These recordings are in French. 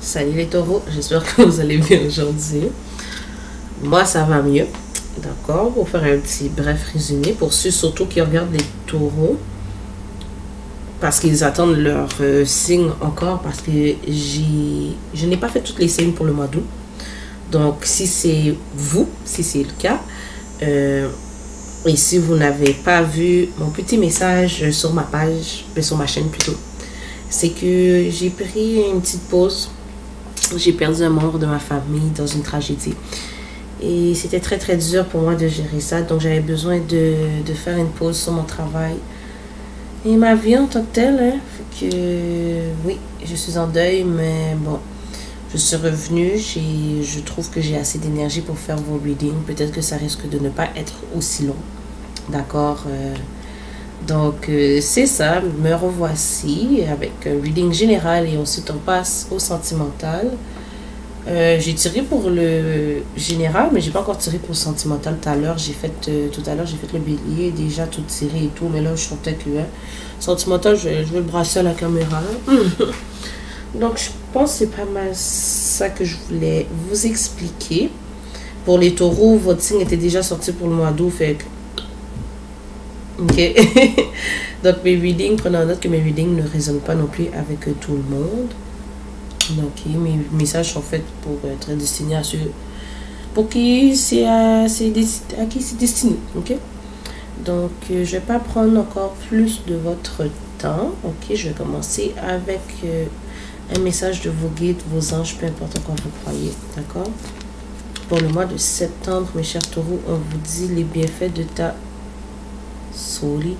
Salut les taureaux, j'espère que vous allez bien aujourd'hui. Moi, ça va mieux. D'accord, pour faire un petit bref résumé, pour ceux surtout qui regardent les taureaux, parce qu'ils attendent leur signe encore, parce que je n'ai pas fait toutes les signes pour le mois d'août. Donc, si c'est vous, si c'est le cas, et si vous n'avez pas vu mon petit message sur ma page, sur ma chaîne plutôt, c'est que j'ai pris une petite pause. J'ai perdu un membre de ma famille dans une tragédie. Et c'était très très dur pour moi de gérer ça. Donc j'avais besoin de faire une pause sur mon travail. Et ma vie en tant que telle, hein, fait que oui, je suis en deuil, mais bon, je suis revenue. Je trouve que j'ai assez d'énergie pour faire vos readings. Peut-être que ça risque de ne pas être aussi long. D'accord. Donc c'est ça, me revoici avec un reading général et ensuite on passe au sentimental. J'ai tiré pour le général, mais j'ai pas encore tiré pour le sentimental tout à l'heure. Tout à l'heure j'ai fait le bélier, déjà tout tiré et tout, mais là je suis peut-être le sentimental, je vais le brasser à la caméra. Donc je pense que c'est pas mal ça que je voulais vous expliquer. Pour les taureaux, votre signe était déjà sorti pour le mois d'août, fait que ok. Donc mes readings, prenez en note que mes readings ne résonnent pas non plus avec tout le monde. Donc mes messages sont faits pour être destinés à ceux pour qui c'est à qui c'est destiné. Ok. Donc je vais pas prendre encore plus de votre temps. Ok, je vais commencer avec un message de vos guides, vos anges, peu importe en quoi vous croyez. D'accord. Pour le mois de septembre, mes chers taureaux, on vous dit les bienfaits de ta solitude.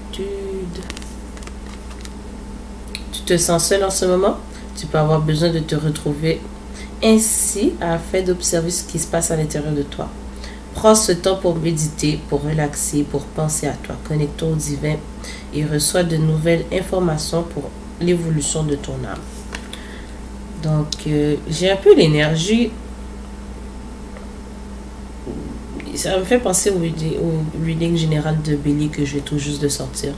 Tu te sens seul en ce moment? Tu peux avoir besoin de te retrouver ainsi afin d'observer ce qui se passe à l'intérieur de toi. Prends ce temps pour méditer, pour relaxer, pour penser à toi. Connecte-toi au divin et reçois de nouvelles informations pour l'évolution de ton âme. Donc, j'ai un peu l'énergie. Ça me fait penser au reading général de Bélier que je vais tout juste de sortir.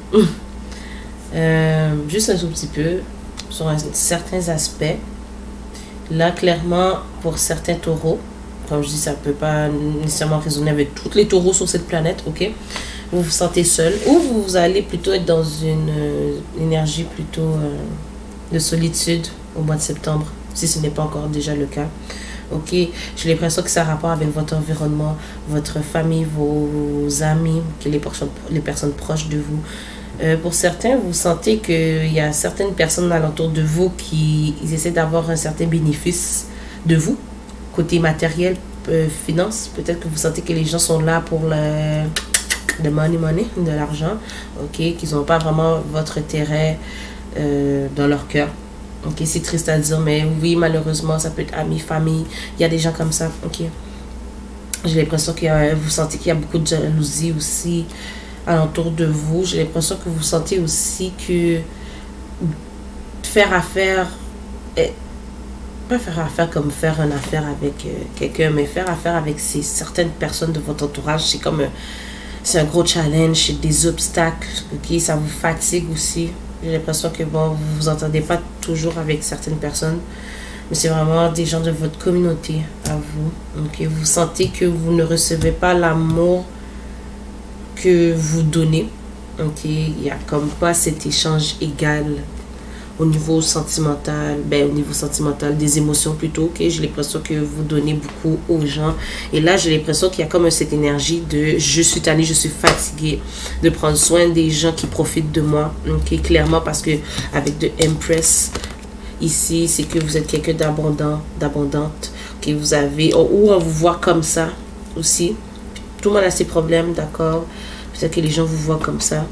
Juste un tout petit peu sur certains aspects. Là, clairement, pour certains taureaux, comme je dis, ça ne peut pas nécessairement résonner avec tous les taureaux sur cette planète, ok? Vous vous sentez seul ou vous allez plutôt être dans une énergie plutôt de solitude au mois de septembre, si ce n'est pas encore déjà le cas. Ok, j'ai l'impression que ça a rapport avec votre environnement, votre famille, vos amis, les personnes proches de vous. Pour certains, vous sentez qu'il y a certaines personnes alentour de vous qui essaient d'avoir un certain bénéfice de vous, côté matériel, finance. Peut-être que vous sentez que les gens sont là pour le money, de l'argent, ok, qu'ils n'ont pas vraiment votre intérêt dans leur cœur. Ok, c'est triste à dire, mais oui, malheureusement, ça peut être amis, famille. Il y a des gens comme ça, ok. J'ai l'impression que vous sentez qu'il y a beaucoup de jalousie aussi alentour de vous. J'ai l'impression que vous sentez aussi que faire affaire, pas faire affaire comme faire une affaire avec quelqu'un, mais faire affaire avec certaines personnes de votre entourage, c'est comme c'est un gros challenge, c'est des obstacles, ok, ça vous fatigue aussi. J'ai l'impression que bon, vous vous entendez pas toujours avec certaines personnes, mais c'est vraiment des gens de votre communauté à vous. Donc vous sentez que vous ne recevez pas l'amour que vous donnez. Ok, il n'y a comme pas cet échange égal au niveau sentimental, des émotions plutôt. Ok, j'ai l'impression que vous donnez beaucoup aux gens. Et là, j'ai l'impression qu'il y a comme cette énergie de je suis tannée, je suis fatiguée de prendre soin des gens qui profitent de moi. Ok, clairement, parce que avec de Empress, ici, c'est que vous êtes quelqu'un d'abondante. Ok, vous avez, ou on vous voit comme ça aussi. Tout le monde a ses problèmes, d'accord. Peut-être que les gens vous voient comme ça.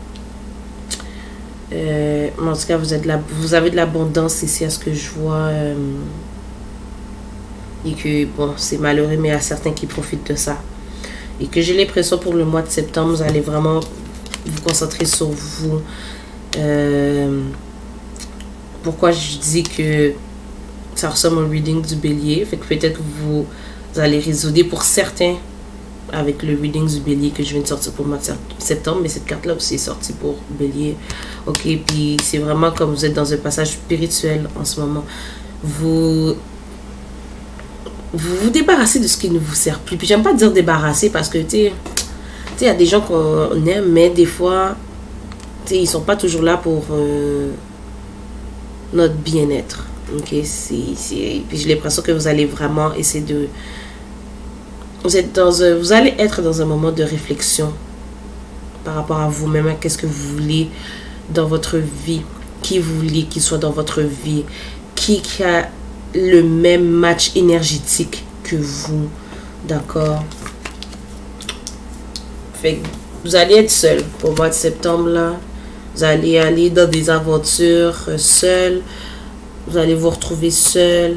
En tout cas, vous avez de l'abondance ici à ce que je vois. Et que, bon, c'est malheureux, mais il y a certains qui profitent de ça. Et que j'ai l'impression pour le mois de septembre, vous allez vraiment vous concentrer sur vous. Pourquoi je dis que ça ressemble au reading du bélier. Fait que peut-être que vous allez résoudre pour certains avec le reading du bélier que je viens de sortir pour le mois de septembre, mais cette carte là aussi est sortie pour bélier. Ok, puis c'est vraiment comme vous êtes dans un passage spirituel en ce moment. Vous vous vous débarrassez de ce qui ne vous sert plus. Puis j'aime pas dire débarrasser parce que, tu sais, il y a des gens qu'on aime, mais des fois, tu sais, ils sont pas toujours là pour notre bien-être. Ok, puis j'ai l'impression que vous allez vraiment essayer de... Vous allez être dans un moment de réflexion par rapport à vous-même, qu'est-ce que vous voulez dans votre vie, qui vous voulez qu'il soit dans votre vie, qui a le même match énergétique que vous, d'accord? Fait que vous allez être seul pour le mois de septembre là. Vous allez aller dans des aventures seul. Vous allez vous retrouver seul.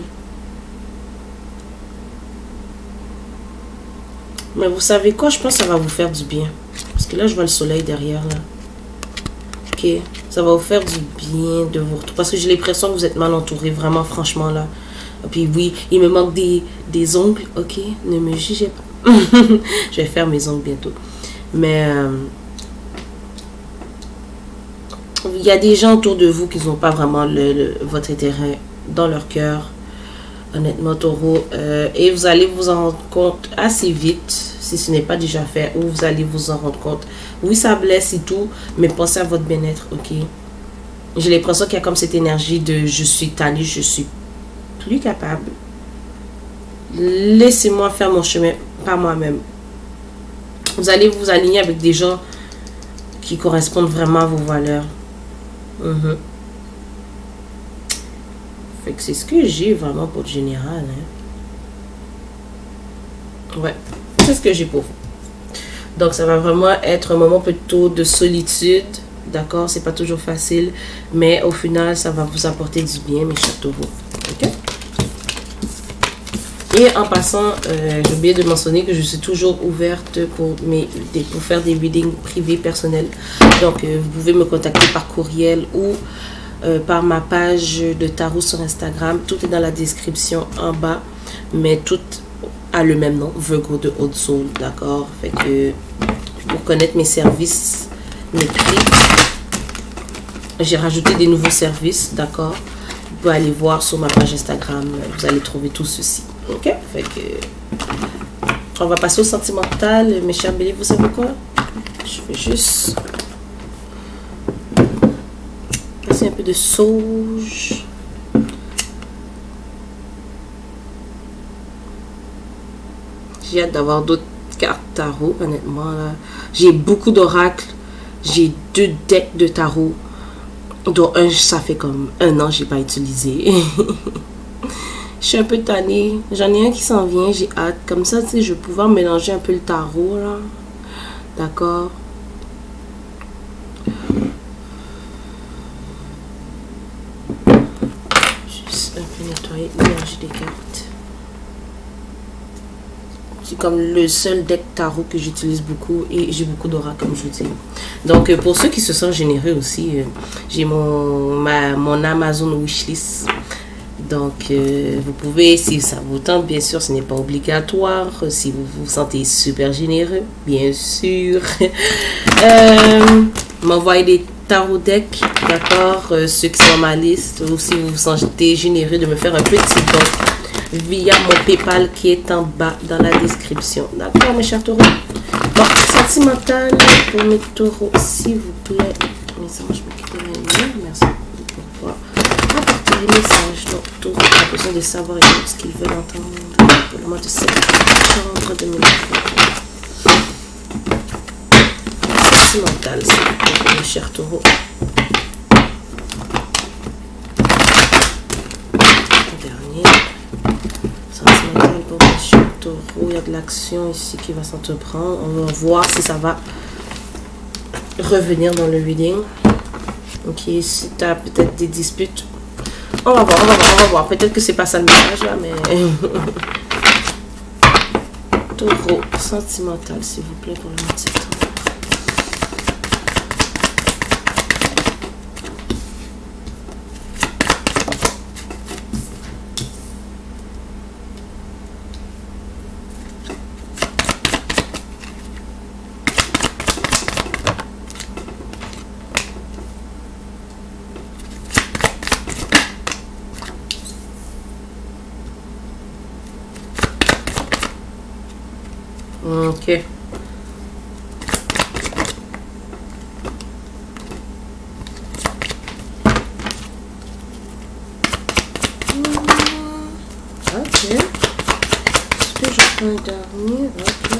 Mais vous savez quoi? Je pense que ça va vous faire du bien. Parce que là, je vois le soleil derrière là. Ok. Ça va vous faire du bien de vous retrouver. Parce que j'ai l'impression que vous êtes mal entouré. Vraiment, franchement là. Et puis oui, il me manque des ongles. Ok. Ne me jugez pas. Je vais faire mes ongles bientôt. Mais il y a des gens autour de vous qui n'ont pas vraiment votre intérêt dans leur cœur. Honnêtement, taureau. Et vous allez vous en rendre compte assez vite, si ce n'est pas déjà fait, ou vous allez vous en rendre compte. Oui, ça blesse et tout, mais pensez à votre bien-être, ok? J'ai l'impression qu'il y a comme cette énergie de je suis tannée, je suis plus capable. Laissez-moi faire mon chemin par moi-même. Vous allez vous aligner avec des gens qui correspondent vraiment à vos valeurs. Fait que c'est ce que j'ai vraiment pour le général. Hein. Ouais, c'est ce que j'ai pour vous. Donc ça va vraiment être un moment plutôt de solitude. D'accord, c'est pas toujours facile. Mais au final, ça va vous apporter du bien, mes chers taureaux. Ok. Et en passant, j'ai oublié de mentionner que je suis toujours ouverte pour faire des readings privés personnels. Donc, vous pouvez me contacter par courriel ou par ma page de tarot sur Instagram. Tout est dans la description en bas. Mais tout a le même nom, Virgo de Haute Soul. D'accord? Fait que pour connaître mes services, mes prix, j'ai rajouté des nouveaux services. D'accord? Vous pouvez aller voir sur ma page Instagram. Vous allez trouver tout ceci. Ok, fait que on va passer au sentimental, mes chers béliers. Vous savez quoi? Je vais juste passer un peu de sauge. J'ai hâte d'avoir d'autres cartes tarot, honnêtement là. J'ai beaucoup d'oracles. J'ai 2 decks de tarot, dont un, ça fait comme 1 an que j'ai pas utilisé. Je suis un peu tannée. J'en ai un qui s'en vient. J'ai hâte. Comme ça, tu sais, je vais pouvoir mélanger un peu le tarot, là. D'accord. Juste un peu nettoyer l'énergie des cartes. C'est comme le seul deck tarot que j'utilise beaucoup. Et j'ai beaucoup d'aura, comme je vous dis. Donc, pour ceux qui se sentent généreux aussi, j'ai mon Amazon Wishlist. Donc, vous pouvez, si ça vous tente, bien sûr, ce n'est pas obligatoire. Si vous vous sentez super généreux, bien sûr. M'envoyer des tarot decks, d'accord, ceux qui sont dans ma liste. Ou si vous vous sentez généreux, de me faire un petit don via mon PayPal qui est en bas dans la description. D'accord, mes chers taureaux? Bon, sentimental pour mes taureaux, s'il vous plaît. Mes anges, je m'occupe de la lumière. Merci pour pouvoir apporter les messages. Donc, taureau a besoin de savoir ce qu'ils veulent entendre pour le mois de septembre 2020. Sentimental, s'il vous plaît, pour mes chers taureaux. Sentimental pour mes chers taureaux. Il y a de l'action ici qui va s'entreprendre. On va voir si ça va revenir dans le reading. Ok, si tu as peut-être des disputes, on va voir. Peut-être que c'est pas ça le message là, mais taureau sentimental, s'il vous plaît, pour le mois de septembre. Ok. Ok. Est-ce que je prends un dernier? Ok.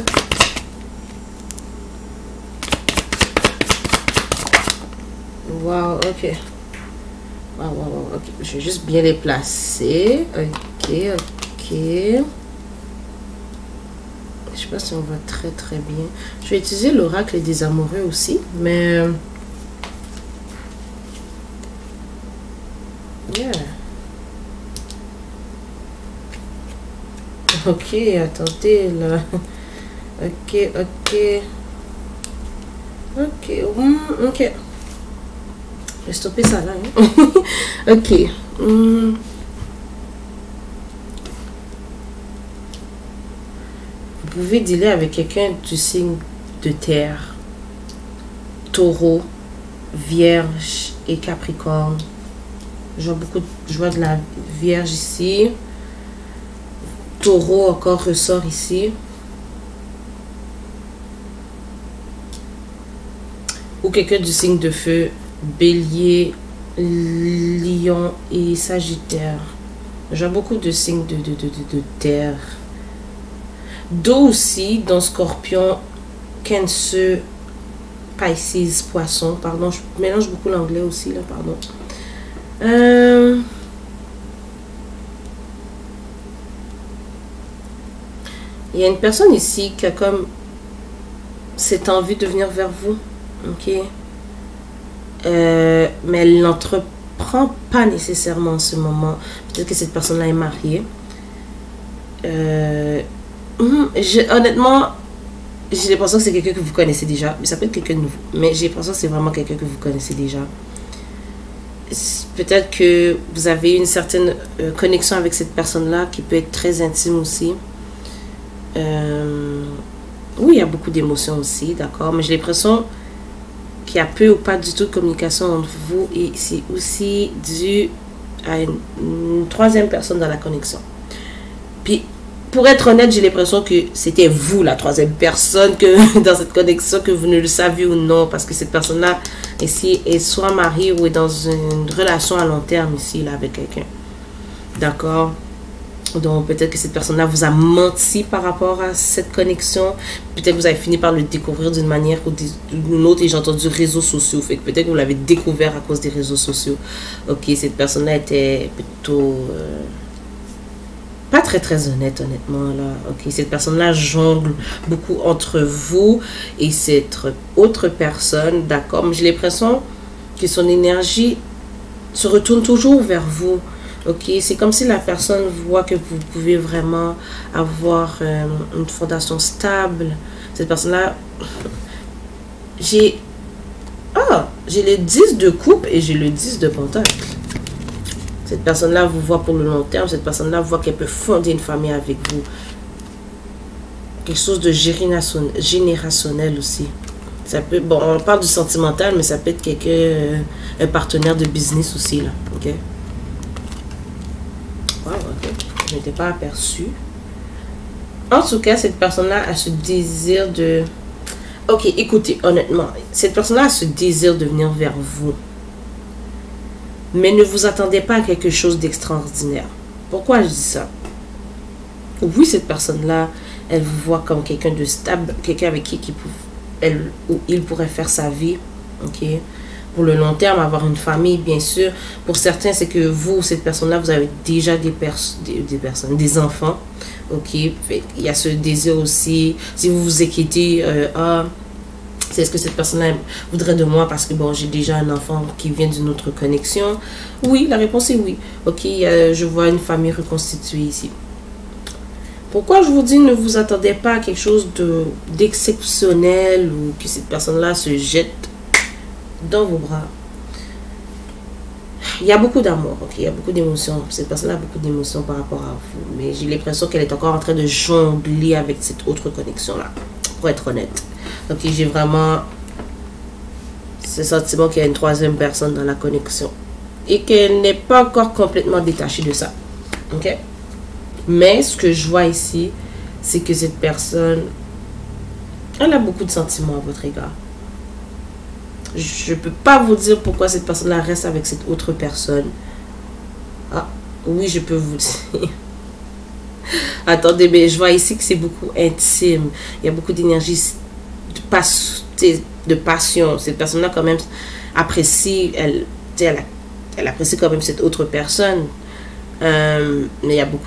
Wow, ok. Wow, wow, wow, ok. Je vais juste bien les placer. Ok, ok. Je sais pas si on voit très très bien. Je vais utiliser l'oracle des amoureux aussi, mais... Yeah. Ok, attendez là. Ok, ok. Ok, ok. Je vais stopper ça là. Hein. Ok. Vous pouvez dealer avec quelqu'un du signe de terre. Taureau, Vierge et Capricorne. Je vois de la Vierge ici. Taureau encore ressort ici. Ou quelqu'un du signe de feu. Bélier, Lion et Sagittaire. J'ai beaucoup de signes de terre. D'eau aussi, dans Scorpion, Cancer, Pisces, Poisson. Pardon, je mélange beaucoup l'anglais aussi, là, pardon. Il y a une personne ici qui a comme cette envie de venir vers vous. Ok. Mais elle n'entreprend pas nécessairement en ce moment. Peut-être que cette personne-là est mariée. Honnêtement, j'ai l'impression que c'est quelqu'un que vous connaissez déjà. Mais ça peut être quelqu'un de nouveau. Mais j'ai l'impression que c'est vraiment quelqu'un que vous connaissez déjà. Peut-être que vous avez une certaine connexion avec cette personne-là qui peut être très intime aussi. Oui, il y a beaucoup d'émotions aussi, d'accord. Mais j'ai l'impression qu'il y a peu ou pas du tout de communication entre vous et c'est aussi dû à une troisième personne dans la connexion. Puis, pour être honnête, j'ai l'impression que c'était vous, la troisième personne, que dans cette connexion, que vous ne le saviez ou non, parce que cette personne-là, ici, est soit mariée ou est dans une relation à long terme, ici, là, avec quelqu'un. D'accord? Donc, peut-être que cette personne-là vous a menti par rapport à cette connexion. Peut-être que vous avez fini par le découvrir d'une manière ou d'une autre. Et j'ai entendu réseaux sociaux. Fait que peut-être que vous l'avez découvert à cause des réseaux sociaux. Ok, cette personne-là était plutôt... pas très très honnête, honnêtement. Là. Ok, cette personne-là jongle beaucoup entre vous et cette autre personne. D'accord, mais j'ai l'impression que son énergie se retourne toujours vers vous. Ok, c'est comme si la personne voit que vous pouvez vraiment avoir une fondation stable. Cette personne-là, j'ai le 10 de coupe et j'ai le 10 de pentacle. Cette personne-là vous voit pour le long terme. Cette personne-là voit qu'elle peut fonder une famille avec vous. Quelque chose de générationnel aussi. Ça peut, bon, on parle du sentimental, mais ça peut être quelqu'un, un partenaire de business aussi, là. Ok. Wow, ok. Je n'étais pas aperçue. En tout cas, cette personne-là a ce désir de... Ok, écoutez, honnêtement, cette personne-là a ce désir de venir vers vous. Mais ne vous attendez pas à quelque chose d'extraordinaire. Pourquoi je dis ça? Oui, cette personne-là, elle vous voit comme quelqu'un de stable, quelqu'un avec qui elle ou il pourrait faire sa vie. Ok? Pour le long terme, avoir une famille, bien sûr. Pour certains, c'est que vous, cette personne-là, vous avez déjà des enfants. Ok? Il y a ce désir aussi. Si vous vous inquiétez, c'est ce que cette personne-là voudrait de moi parce que bon, j'ai déjà un enfant qui vient d'une autre connexion. Oui, la réponse est oui. Ok, je vois une famille reconstituée ici. Pourquoi je vous dis ne vous attendez pas à quelque chose d'exceptionnel ou que cette personne-là se jette dans vos bras. Il y a beaucoup d'amour, ok, il y a beaucoup d'émotions. Cette personne-là a beaucoup d'émotions par rapport à vous. Mais j'ai l'impression qu'elle est encore en train de jongler avec cette autre connexion-là. Pour être honnête. Donc j'ai vraiment ce sentiment qu'il y a une troisième personne dans la connexion. Et qu'elle n'est pas encore complètement détachée de ça. Ok? Mais ce que je vois ici, c'est que cette personne Elle a beaucoup de sentiments à votre égard. Je ne peux pas vous dire pourquoi cette personne-là reste avec cette autre personne. Ah, oui, je peux vous dire. Attendez, mais je vois ici que c'est beaucoup intime. Il y a beaucoup d'énergie, de passion. Cette personne-là, quand même, apprécie, elle apprécie quand même cette autre personne. Mais il y a beaucoup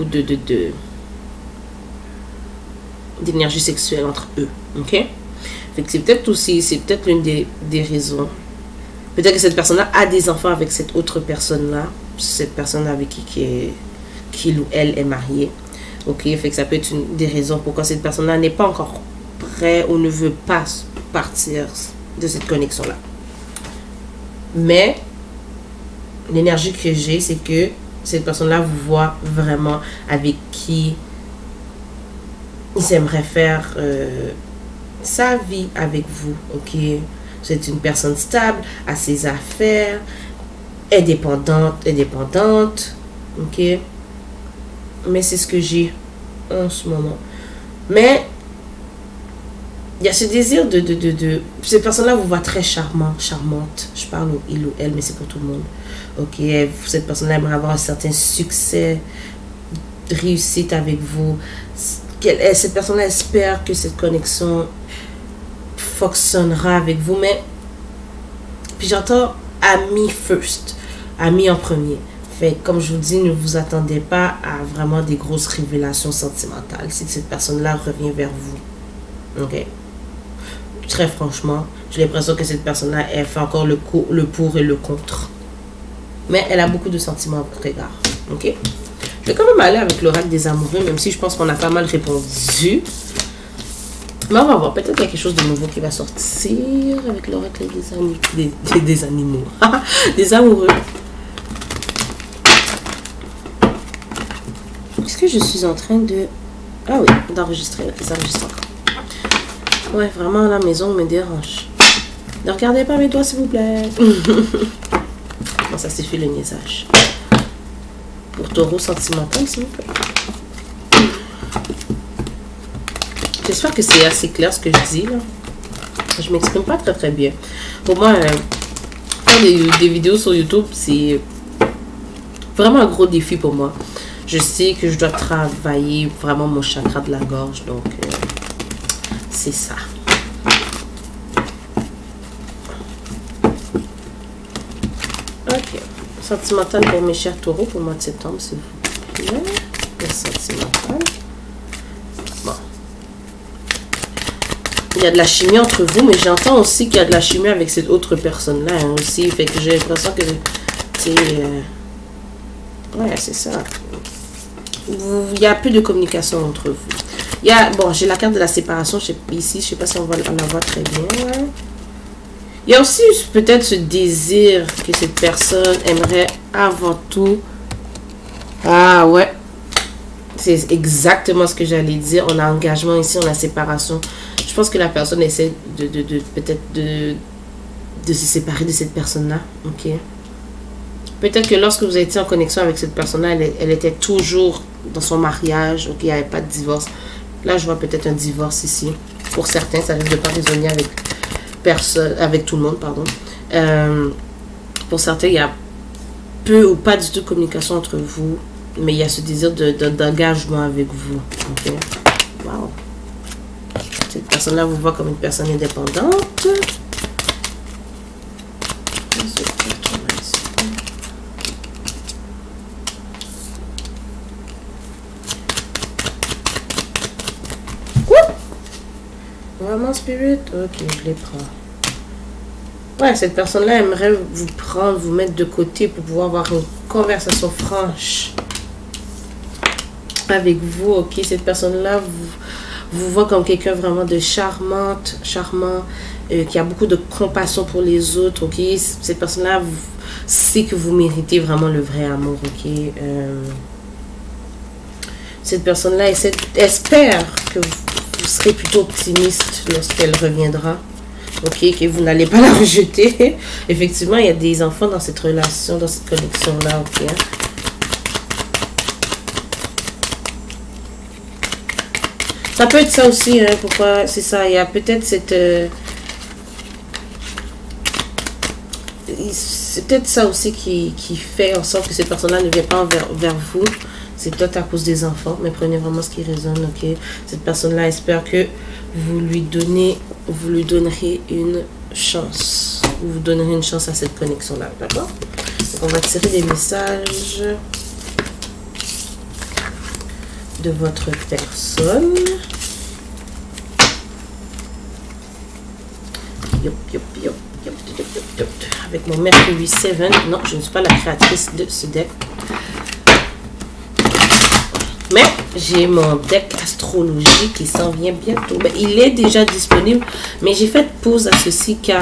d'énergie sexuelle entre eux. Ok? Fait que c'est peut-être aussi, c'est peut-être l'une des raisons. Peut-être que cette personne-là a des enfants avec cette autre personne-là. Cette personne avec qui ou elle est mariée. Ok? Fait que ça peut être une des raisons pourquoi cette personne-là n'est pas encore prête ou ne veut pas partir de cette connexion-là. Mais l'énergie que j'ai, c'est que cette personne-là vous voit vraiment avec qui ils aimeraient faire sa vie avec vous, ok? C'est une personne stable, à ses affaires, indépendante, ok? Mais c'est ce que j'ai en ce moment. Mais il y a ce désir de cette personne-là vous voit très charmante. Je parle au il ou elle, mais c'est pour tout le monde. Ok, cette personne-là aimerait avoir un certain succès, réussite avec vous. Cette personne-là espère que cette connexion fonctionnera avec vous, mais puis j'entends ami first, ami en premier. Fait comme je vous dis, ne vous attendez pas à vraiment des grosses révélations sentimentales si cette personne-là revient vers vous. Ok? Très franchement, j'ai l'impression que cette personne-là, elle fait encore le pour et le contre. Mais elle a beaucoup de sentiments à votre égard. Ok? Je vais quand même aller avec l'oracle des amoureux, même si je pense qu'on a pas mal répondu. Mais on va voir. Peut-être qu'il y a quelque chose de nouveau qui va sortir avec l'oracle des animaux. Des amoureux. Est-ce que je suis en train de... Ah oui, d'enregistrer. Les enregistrements. Ouais, vraiment, la maison me dérange. Ne regardez pas mes doigts, s'il vous plaît. Bon, ça suffit le niaisage. Pour taureau sentimental, s'il vous plaît. J'espère que c'est assez clair ce que je dis, là. Je m'exprime pas très bien. Pour moi, faire des vidéos sur YouTube, c'est vraiment un gros défi pour moi. Je sais que je dois travailler vraiment mon chakra de la gorge, donc c'est ça. Ok. Sentimental pour mes chers taureaux pour le mois de septembre, s'il vous plaît. Le sentimental. Bon. Il y a de la chimie entre vous, mais j'entends aussi qu'il y a de la chimie avec cette autre personne-là hein, aussi. Fait que j'ai l'impression que c'est... ouais, c'est ça. Il y a plus de communication entre vous. Il y a... Bon, j'ai la carte de la séparation ici. Je sais pas si on va la voir très bien. Ouais. Il y a aussi peut-être ce désir que cette personne aimerait avant tout... Ah ouais. C'est exactement ce que j'allais dire. On a engagement ici, on a séparation. Je pense que la personne essaie peut-être de se séparer de cette personne-là. Ok. Peut-être que lorsque vous étiez en connexion avec cette personne-là, elle était toujours dans son mariage. Ok, il n'y avait pas de divorce. Là, je vois peut-être un divorce ici. Pour certains, ça risque de pas résonner avec personne, avec tout le monde, pardon. Pour certains, il y a peu ou pas du tout de communication entre vous. Mais il y a ce désir d'engagement avec vous. Ok. Wow. Cette personne-là vous voit comme une personne indépendante. Vraiment spirit? Ok, je les prends. Ouais, cette personne-là aimerait vous prendre, vous mettre de côté pour pouvoir avoir une conversation franche avec vous. Ok, cette personne-là vous voit comme quelqu'un vraiment de charmant, qui a beaucoup de compassion pour les autres. Ok, cette personne-là sait que vous méritez vraiment le vrai amour. Ok, cette personne-là espère que vous serez plutôt optimiste lorsqu'elle reviendra. Ok, que vous n'allez pas la rejeter. Effectivement, il y a des enfants dans cette relation, dans cette connexion-là. Ok. Ça peut être ça aussi, hein, pourquoi c'est ça. Il y a peut-être cette... c'est peut-être ça aussi qui fait en sorte que cette personne-là ne vient pas vers vous. C'est peut-être à cause des enfants, mais prenez vraiment ce qui résonne, ok? Cette personne-là espère que vous lui donnerez une chance. Vous donnerez une chance à cette connexion-là, d'accord? Donc, on va tirer des messages de votre personne. Yop, yop, yop. Avec mon Mercury 7. Non, je ne suis pas la créatrice de ce deck. Mais j'ai mon deck astrologie qui s'en vient bientôt. Ben, il est déjà disponible. Mais j'ai fait pause à ceci car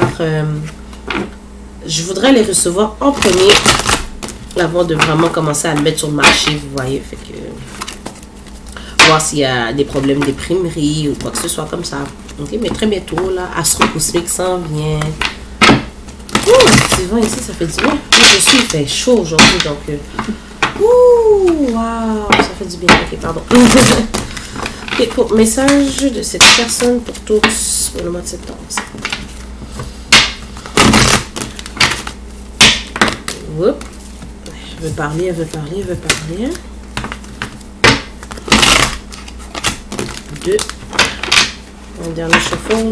je voudrais les recevoir en premier avant de vraiment commencer à le mettre sur le marché. Vous voyez, fait que voir s'il y a des problèmes d'imprimerie ou quoi que ce soit comme ça. Ok, mais très bientôt là, Astro Cosmique s'en vient. C'est vent ici, ça fait du bien. Je suis, il fait chaud aujourd'hui, donc... waouh, ça fait du bien. Ok, pardon. Ok, pour message de cette personne pour tous pour le mois de septembre. Oups. Je veux parler, elle veut parler, elle veut parler. 2. Un dernier shuffle.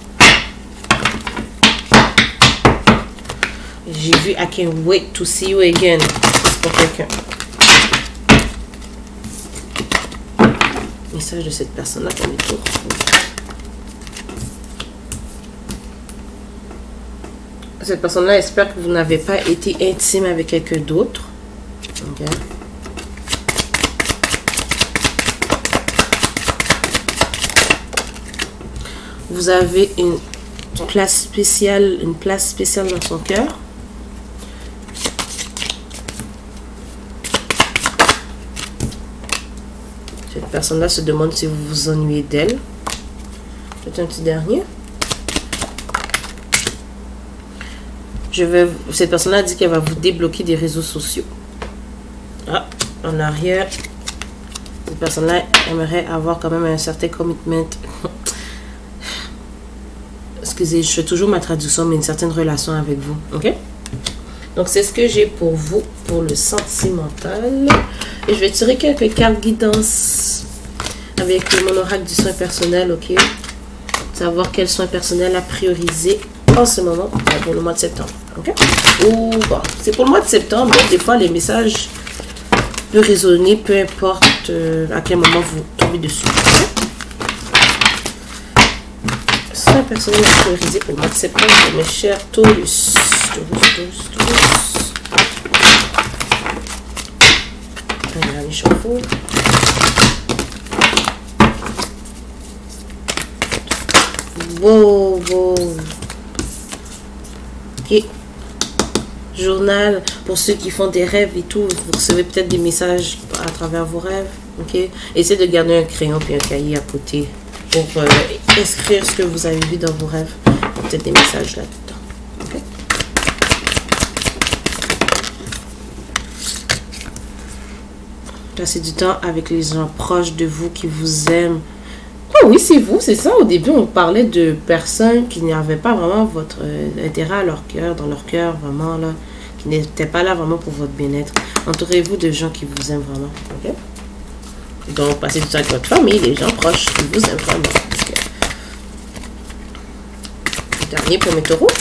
J'ai vu I can't wait to see you again. C'est pour quelqu'un. Message de cette personne-là pour les tours. Cette personne-là espère que vous n'avez pas été intime avec quelqu'un d'autre. Okay. Vous avez une place spéciale dans son cœur. Cette personne-là se demande si vous vous ennuyez d'elle. C'est un petit dernier. Cette personne-là dit qu'elle va vous débloquer des réseaux sociaux. Ah, en arrière, cette personne-là aimerait avoir quand même un certain commitment. Excusez, je fais toujours ma traduction, mais une certaine relation avec vous. Ok? Donc, c'est ce que j'ai pour vous, pour le sentimental. Et je vais tirer quelques cartes guidance avec mon oracle du soin personnel, ok? Savoir quels soins personnels à prioriser en ce moment pour le mois de septembre, ok? Ou bon, c'est pour le mois de septembre, mais des fois les messages peuvent résonner, peu importe à quel moment vous tombez dessus. Okay? Soins personnels à prioriser pour le mois de septembre, mes chers Taurus. Les chevaux. Wow. Ok. Journal pour ceux qui font des rêves et tout. Vous recevez peut-être des messages à travers vos rêves. Ok. Essayez de garder un crayon puis un cahier à côté pour inscrire ce que vous avez vu dans vos rêves. Peut-être des messages là-dedans. Ok. Passez du temps avec les gens proches de vous qui vous aiment. Oh oui, c'est vous, c'est ça. Au début, on parlait de personnes qui n'avaient pas vraiment votre intérêt à leur cœur, dans leur cœur, vraiment, là, qui n'étaient pas là vraiment pour votre bien-être. Entourez-vous de gens qui vous aiment vraiment. Okay? Donc, passez du temps avec votre famille, les gens proches qui vous aiment vraiment. Okay. Dernier pour mes taureaux.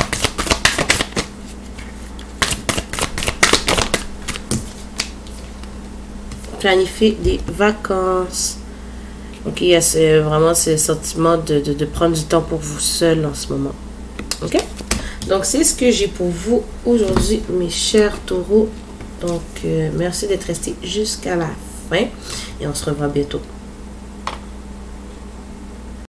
Planifier des vacances. Ok, il y a vraiment ce sentiment de prendre du temps pour vous seul en ce moment. Ok, donc c'est ce que j'ai pour vous aujourd'hui, mes chers taureaux. Donc merci d'être restés jusqu'à la fin et on se revoit bientôt.